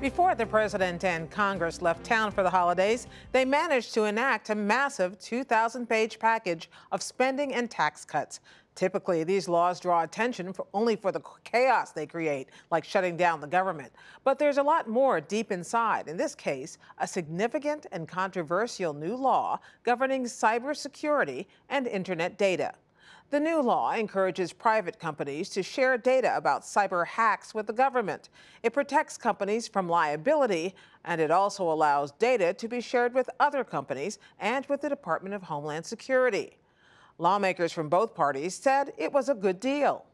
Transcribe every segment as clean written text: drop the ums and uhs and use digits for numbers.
Before the president and Congress left town for the holidays, they managed to enact a massive 2,000-page package of spending and tax cuts. Typically, these laws draw attention only for the chaos they create, like shutting down the government. But there's a lot more deep inside. In this case, a significant and controversial new law governing cybersecurity and internet data. The new law encourages private companies to share data about cyber hacks with the government. It protects companies from liability, and it also allows data to be shared with other companies and with the Department of Homeland Security. Lawmakers from both parties said it was a good deal.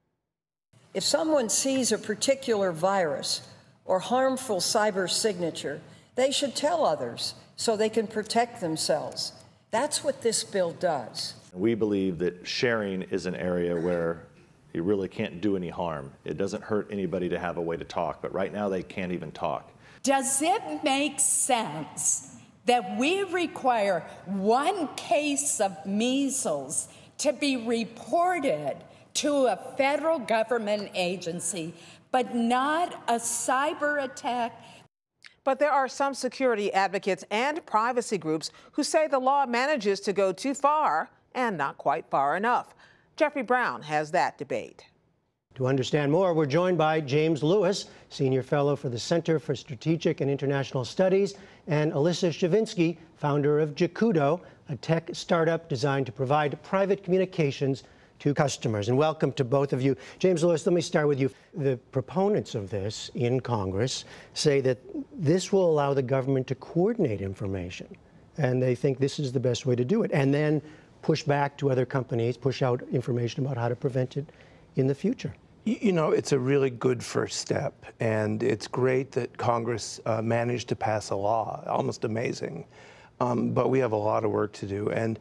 If someone sees a particular virus or harmful cyber signature, they should tell others so they can protect themselves. That's what this bill does. We believe that sharing is an area where you really can't do any harm. It doesn't hurt anybody to have a way to talk, but right now they can't even talk. Does it make sense that we require one case of measles to be reported to a federal government agency, but not a cyber attack? But there are some security advocates and privacy groups who say the law manages to go too far and not quite far enough. Jeffrey Brown has that debate. To understand more, we're joined by James Lewis, Senior Fellow for the Center for Strategic and International Studies, and Elissa Shevinsky, founder of JeKuDo, a tech startup designed to provide private communications to customers. And welcome to both of you. James Lewis, let me start with you. The proponents of this in Congress say that this will allow the government to coordinate information, and they think this is the best way to do it, and then push back to other companies, push out information about how to prevent it in the future. You know, it's a really good first step, and it's great that Congress managed to pass a law, almost amazing. But we have a lot of work to do. And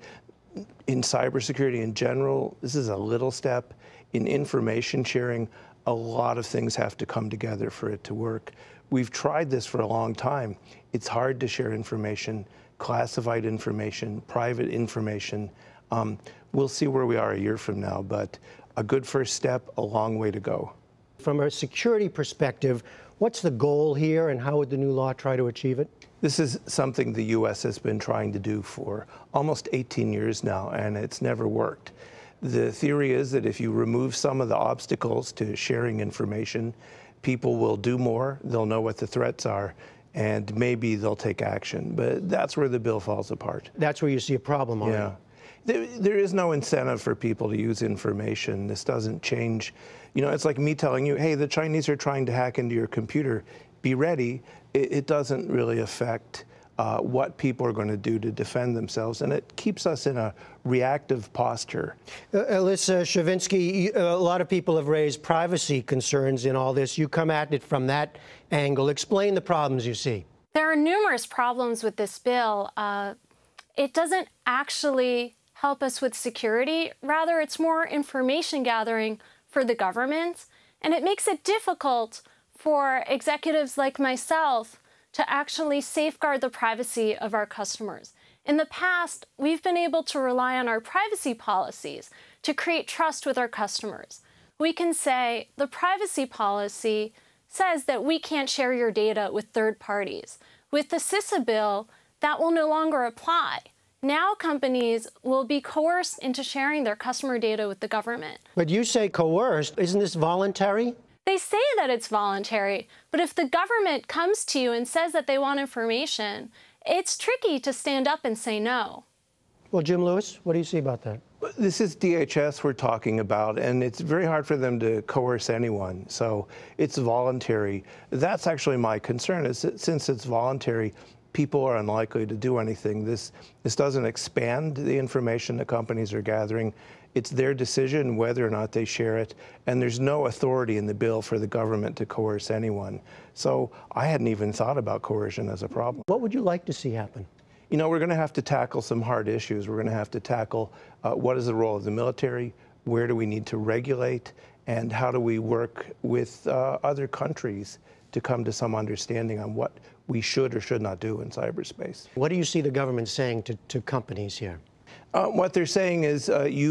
in cybersecurity in general, this is a little step. In information sharing, a lot of things have to come together for it to work. We've tried this for a long time. It's hard to share information, classified information, private information. We'll see where we are a year from now, but a good first step, a long way to go. From a security perspective, what's the goal here, and how would the new law try to achieve it? This is something the U.S. has been trying to do for almost 18 years now, and it's never worked. The theory is that if you remove some of the obstacles to sharing information, people will do more, they'll know what the threats are, and maybe they'll take action. But that's where the bill falls apart. That's where you see a problem already. Yeah. There is no incentive for people to use information. This doesn't change. You know, it's like me telling you, hey, the Chinese are trying to hack into your computer. Be ready. It doesn't really affect what people are going to do to defend themselves, and it keeps us in a reactive posture. Elissa Shevinsky, a lot of people have raised privacy concerns in all this. You come at it from that angle. Explain the problems you see. There are numerous problems with this bill. It doesn't actually help us with security. Rather, it's more information gathering for the government, and it makes it difficult for executives like myself to actually safeguard the privacy of our customers. In the past, we've been able to rely on our privacy policies to create trust with our customers. We can say the privacy policy says that we can't share your data with third parties. With the CISA bill, that will no longer apply. Now companies will be coerced into sharing their customer data with the government. But you say coerced. Isn't this voluntary? They say that it's voluntary, but if the government comes to you and says that they want information, it's tricky to stand up and say no. Well, Jim Lewis, what do you see about that? This is DHS we're talking about, and it's very hard for them to coerce anyone, so it's voluntary. That's actually my concern, is that since it's voluntary, people are unlikely to do anything. This doesn't expand the information that companies are gathering. It's their decision whether or not they share it, and there's no authority in the bill for the government to coerce anyone. So I hadn't even thought about coercion as a problem. What would you like to see happen? You know, we're going to have to tackle some hard issues. We're going to have to tackle what is the role of the military, where do we need to regulate, and how do we work with other countries to come to some understanding on what we should or should not do in cyberspace. What do you see the government saying to companies here? What they're saying is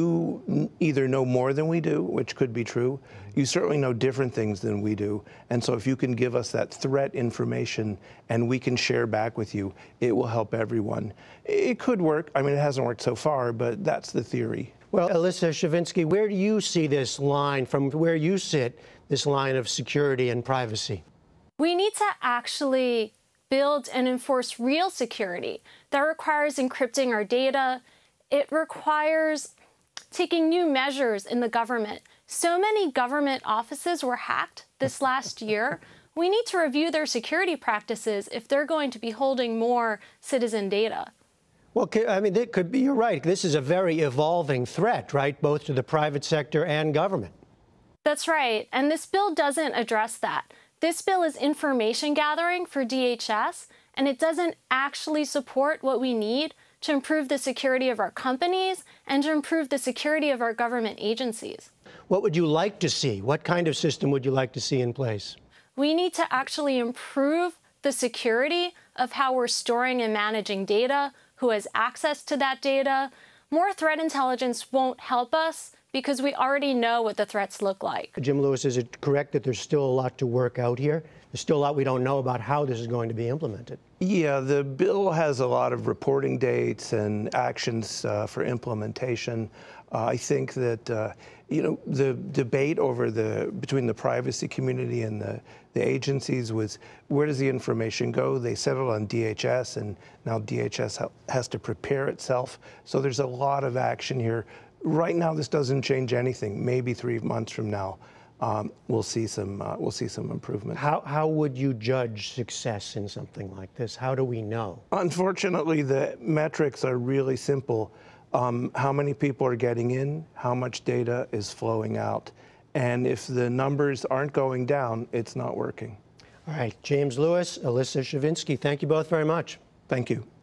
you either know more than we do, which could be true. You certainly know different things than we do. And so if you can give us that threat information and we can share back with you, it will help everyone. It could work. I mean, it hasn't worked so far, but that's the theory. Well, Elissa Shevinsky, where do you see this line, from where you sit, this line of security and privacy? We need to actually build and enforce real security. That requires encrypting our data. It requires taking new measures in the government. So many government offices were hacked this last year. We need to review their security practices if they're going to be holding more citizen data. Well, I mean, it could be, you're right. This is a very evolving threat, right, both to the private sector and government. That's right. And this bill doesn't address that. This bill is information gathering for DHS, and it doesn't actually support what we need to improve the security of our companies and to improve the security of our government agencies. What would you like to see? What kind of system would you like to see in place? We need to actually improve the security of how we're storing and managing data, who has access to that data. More threat intelligence won't help us because we already know what the threats look like. Jim Lewis, is it correct that there's still a lot to work out here? There's still a lot we don't know about how this is going to be implemented. Yeah, the bill has a lot of reporting dates and actions for implementation. I think that you know, the debate over between the privacy community and the agencies was, where does the information go? They settled on DHS, and now DHS has to prepare itself. So there's a lot of action here. Right now, this doesn't change anything. Maybe 3 months from now, we'll see some improvement. How would you judge success in something like this? How do we know? Unfortunately, the metrics are really simple. How many people are getting in? How much data is flowing out? And if the numbers aren't going down, it's not working. All right, James Lewis, Elissa Shevinsky, thank you both very much. Thank you.